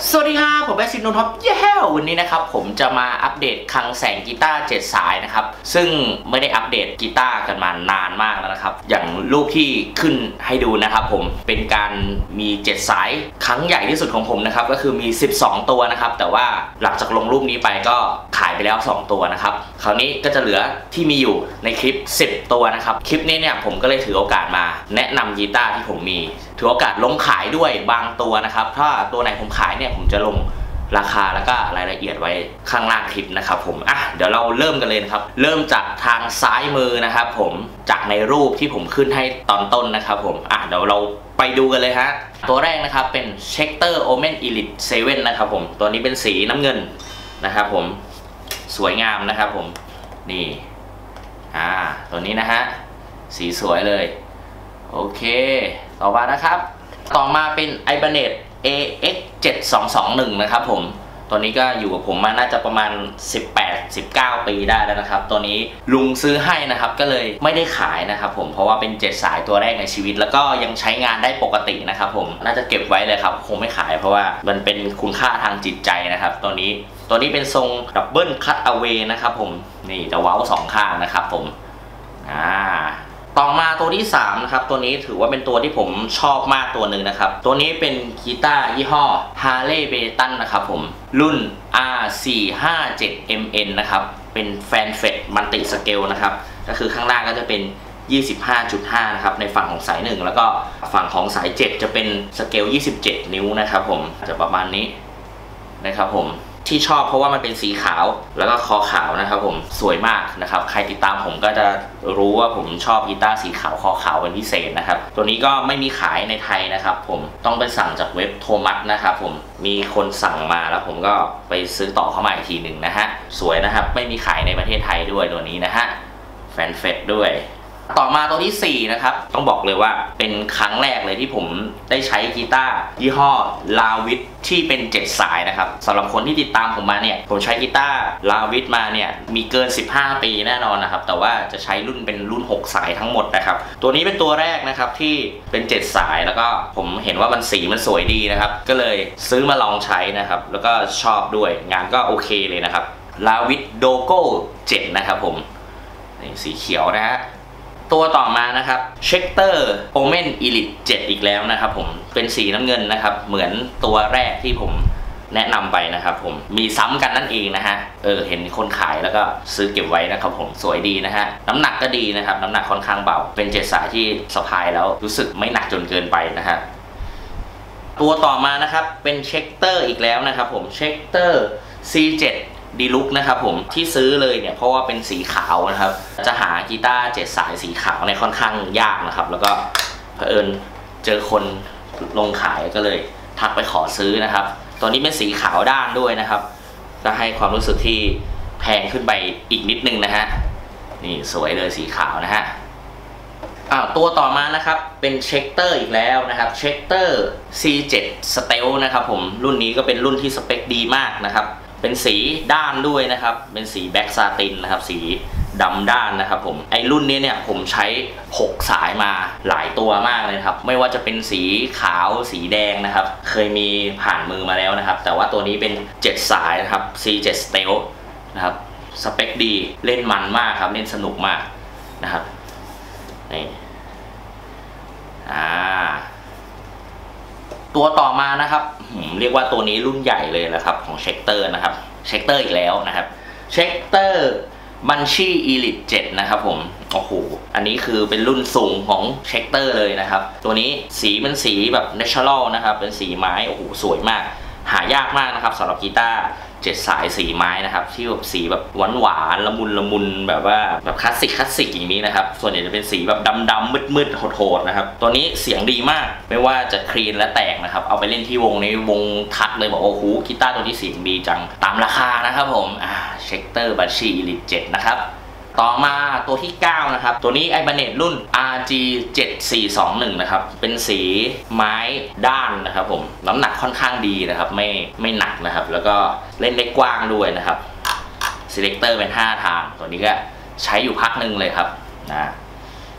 สวัสดีครับผมแบซินนท์ท็อปวันนี้นะครับผมจะมาอัปเดตคลังแสงกีตาร์7 สายนะครับซึ่งไม่ได้อัปเดตกีตาร์กันมานานมากแล้วนะครับอย่างรูปที่ขึ้นให้ดูนะครับผมเป็นการมี7 สายครั้งใหญ่ที่สุดของผมนะครับก็คือมี12 ตัวนะครับแต่ว่าหลังจากลงรูปนี้ไปก็ขายไปแล้ว2 ตัวนะครับคราวนี้ก็จะเหลือที่มีอยู่ในคลิป10 ตัวนะครับคลิปนี้เนี่ยผมก็เลยถือโอกาสมาแนะนำกีตาร์ที่ผมมีถือโอกาสลงขายด้วยบางตัวนะครับถ้าตัวไหนผมขายเนี่ยผมจะลงราคาแล้วก็รายละเอียดไว้ข้างล่างคลิปนะครับผมเดี๋ยวเราเริ่มกันเลยนะครับเริ่มจากทางซ้ายมือนะครับผมจากในรูปที่ผมขึ้นให้ตอนต้นนะครับผมเดี๋ยวเราไปดูกันเลยฮะตัวแรกนะครับเป็น Schecter Omen Elite 7นะครับผมตัวนี้เป็นสีน้ำเงินนะครับผมสวยงามนะครับผมนี่ตัวนี้นะฮะสีสวยเลยโอเคต่อมานะครับต่อมาเป็น Ibanez AX 7221นะครับผมตัวนี้ก็อยู่กับผมมาน่าจะประมาณ18-19 ปีได้แล้วนะครับตัวนี้ลุงซื้อให้นะครับก็เลยไม่ได้ขายนะครับผมเพราะว่าเป็น7 สายตัวแรกในชีวิตแล้วก็ยังใช้งานได้ปกตินะครับผมน่าจะเก็บไว้เลยครับคงไม่ขายเพราะว่ามันเป็นคุณค่าทางจิตใจนะครับตัวนี้เป็นทรงดับเบิลคัตเอาเวย์นะครับผมนี่จะเว้า2 ข้างนะครับผมต่อมาตัวที่3นะครับตัวนี้ถือว่าเป็นตัวที่ผมชอบมากตัวหนึ่งนะครับตัวนี้เป็นกีตาร์ยี่ห้อ Harley Benton นะครับผมรุ่น R457MN นะครับเป็นแฟนเฟตมัลติสเกลนะครับก็คือข้างล่างก็จะเป็น 25.5 นะครับในฝั่งของสาย1แล้วก็ฝั่งของสาย7จะเป็นสเกล 27 นิ้วนะครับผมจะประมาณนี้นะครับผมที่ชอบเพราะว่ามันเป็นสีขาวแล้วก็คอขาวนะครับผมสวยมากนะครับใครติดตามผมก็จะรู้ว่าผมชอบกีตาร์สีขาวคอขาวเป็นพิเศษนะครับตัวนี้ก็ไม่มีขายในไทยนะครับผมต้องไปสั่งจากเว็บโทมัสนะครับผมมีคนสั่งมาแล้วผมก็ไปซื้อต่อเข้ามาอีกทีหนึ่งนะฮะสวยนะครับไม่มีขายในประเทศไทยด้วยตัวนี้นะฮะแฟนเฟตด้วยต่อมาตัวที่4นะครับต้องบอกเลยว่าเป็นครั้งแรกเลยที่ผมได้ใช้กีตาร์ยี่ห้อลาวิทที่เป็น7 สายนะครับสำหรับคนที่ติดตามผมมาเนี่ยผมใช้กีตาร์ลาวิทมาเนี่ยมีเกิน15 ปีแน่นอนนะครับแต่ว่าจะใช้รุ่นเป็นรุ่น6 สายทั้งหมดนะครับตัวนี้เป็นตัวแรกนะครับที่เป็น7 สายแล้วก็ผมเห็นว่ามันสีมันสวยดีนะครับก็เลยซื้อมาลองใช้นะครับแล้วก็ชอบด้วยงานก็โอเคเลยนะครับลาวิทโดโก้7นะครับผมนี่สีเขียวนะฮะตัวต่อมานะครับ Schecter Omen Elite 7อีกแล้วนะครับผมเป็นสีน้ำเงินนะครับเหมือนตัวแรกที่ผมแนะนำไปนะครับผมมีซ้ำกันนั่นเองนะฮะเห็นคนขายแล้วก็ซื้อเก็บไว้นะครับผมสวยดีนะฮะน้ำหนักก็ดีนะครับน้ำหนักค่อนข้างเบาเป็น7 สายที่สะพายแล้วรู้สึกไม่หนักจนเกินไปนะฮะตัวต่อมานะครับเป็น Schecter อีกแล้วนะครับผม Schecter C7ดีลุกนะครับผมที่ซื้อเลยเนี่ยเพราะว่าเป็นสีขาวนะครับจะหากีตาร์7 สายสีขาวเนี่ยค่อนข้างยากนะครับแล้วก็เผอิญเจอคนลงขายก็เลยทักไปขอซื้อนะครับตัวนี้เป็นสีขาวด้านด้วยนะครับก็ให้ความรู้สึกที่แพงขึ้นไปอีกนิดนึงนะฮะนี่สวยเลยสีขาวนะฮะตัวต่อมานะครับเป็น Schecter อีกแล้วนะครับ Schecter C7 Stealth นะครับผมรุ่นนี้ก็เป็นรุ่นที่สเปคดีมากนะครับเป็นสีด้านด้วยนะครับเป็นสีแบ็กซาตินนะครับสีดำด้านนะครับผมไอรุ่นนี้เนี่ยผมใช้6 สายมาหลายตัวมากเลยครับไม่ว่าจะเป็นสีขาวสีแดงนะครับเคยมีผ่านมือมาแล้วนะครับแต่ว่าตัวนี้เป็น7 สายนะครับ C7 Stealth นะครับสเปคดีเล่นมันมากครับเล่นสนุกมากนะครับนี่ตัวต่อมานะครับเรียกว่าตัวนี้รุ่นใหญ่เลยนะครับของ Schecter นะครับ Schecter อีกแล้วนะครับ Schecter Banshee Elite 7นะครับผมโอ้โหอันนี้คือเป็นรุ่นสูงของ Schecter เลยนะครับตัวนี้สีเป็นสีแบบ Natural นะครับเป็นสีไม้โอ้โหสวยมากหายากมากนะครับสำหรับกีตาร์7 สายสีไม้นะครับที่แบบสีแบบหวานละมุนแบบว่าแบบคลาสสิกอย่างนี้นะครับส่วนใหญ่จะเป็นสีแบบดำมืดโหดนะครับตัวนี้เสียงดีมากไม่ว่าจะคลีนและแตกนะครับเอาไปเล่นที่วงในวงทักเลยบอกโอ้โหกีตาร์ตัวนี้เสียงดีจังตามราคานะครับผมSchecter Banshee Elite 7นะครับต่อมาตัวที่9นะครับตัวนี้ Ibanez รุ่น RG7421 นะครับเป็นสีไม้ด้านนะครับผมน้ำหนักค่อนข้างดีนะครับไม่หนักนะครับแล้วก็เล่นได้กว้างด้วยนะครับ Selector เป็น5 ทางตัวนี้ก็ใช้อยู่พักหนึ่งเลยครับนะ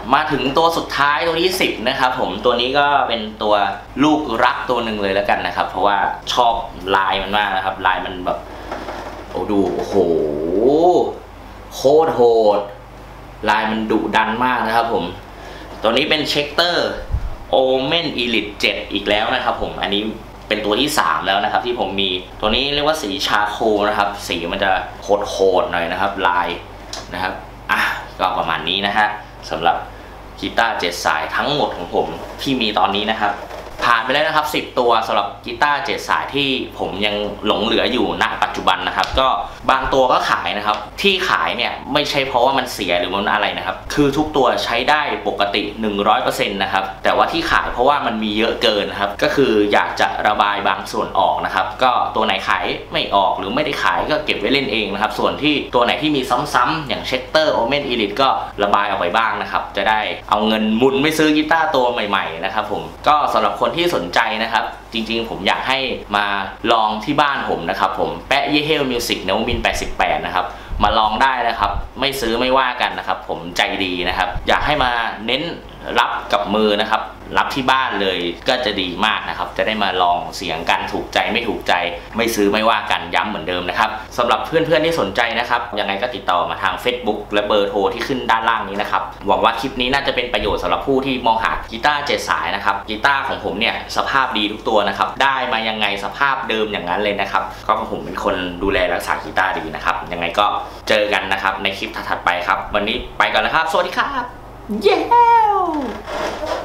มาถึงตัวสุดท้ายตัวที่10นะครับผมตัวนี้ก็เป็นตัวลูกรักตัวหนึ่งเลยแล้วกันนะครับเพราะว่าชอบลายมันมากนะครับลายมันแบบโอ้โหโคตรโหดลายมันดุดันมากนะครับผมตัวนี้เป็นเช็คเตอร์โอเมนอีลิท7อีกแล้วนะครับผมอันนี้เป็นตัวที่3แล้วนะครับที่ผมมีตัวนี้เรียกว่าสีชาโคนะครับสีมันจะโหดหน่อยนะครับลายนะครับก็ประมาณนี้นะฮะสำหรับกีตาร์7 สายทั้งหมดของผมที่มีตอนนี้นะครับผ่านไปแล้วนะครับ10ตัวสำหรับกีตาร์7 สายที่ผมยังหลงเหลืออยู่ณปัจจุบันนะครับก็บางตัวก็ขายนะครับที่ขายเนี่ยไม่ใช่เพราะว่ามันเสียหรือมันอะไรนะครับคือทุกตัวใช้ได้ปกติ 100% นะครับแต่ว่าที่ขายเพราะว่ามันมีเยอะเกินนะครับก็คืออยากจะระบายบางส่วนออกนะครับก็ตัวไหนขายไม่ออกหรือไม่ได้ขายก็เก็บไว้เล่นเองนะครับส่วนที่ตัวไหนที่มีซ้ำๆอย่างเช็คเตอร์โอเมนอีลิทก็ระบายออกไปบ้างนะครับจะได้เอาเงินหมุนไปซื้อกีตาร์ตัวใหม่ๆนะครับผมก็สำหรับคนที่สนใจนะครับจริงๆผมอยากให้มาลองที่บ้านผมนะครับผมแปะเยเฮลมิวสิกนวมินทร์88นะครับมาลองได้นะครับไม่ซื้อไม่ว่ากันนะครับผมใจดีนะครับอยากให้มาเน้นรับกับมือนะครับรับที่บ้านเลยก็จะดีมากนะครับจะได้มาลองเสียงกันถูกใจไม่ถูกใจไม่ซื้อไม่ว่ากันย้ำเหมือนเดิมนะครับสำหรับเพื่อนๆที่สนใจนะครับยังไงก็ติดต่อมาทาง Facebook และเบอร์โทรที่ขึ้นด้านล่างนี้นะครับหวังว่าคลิปนี้น่าจะเป็นประโยชน์สำหรับผู้ที่มองหากีตาร์7 สายนะครับกีตาร์ของผมเนี่ยสภาพดีทุกตัวนะครับได้มายังไงสภาพเดิมอย่างนั้นเลยนะครับก็ผมเป็นคนดูแลรักษากีตาร์ดีนะครับยังไงก็เจอกันนะครับในคลิปถัดๆไปครับวันนี้ไปก่อนแล้วครับสวัสดีครับเย้